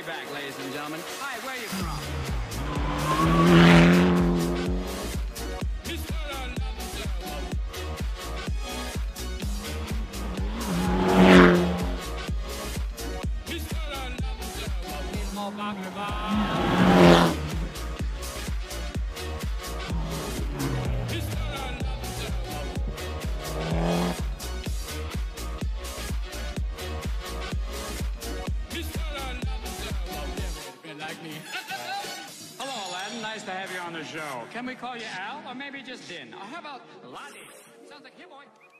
be back, ladies and gentlemen. Hi, where are you from? Hello, Aladdin. Nice to have you on the show. Can we call you Al, or maybe just Din? Or how about Lottie? Sounds like, here, boy.